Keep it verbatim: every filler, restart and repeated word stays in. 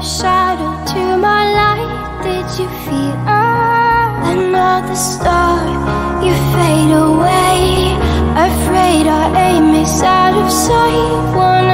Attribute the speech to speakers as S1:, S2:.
S1: your shadow to my light. Did you feel another star? You fade away, afraid our aim is out of sight. One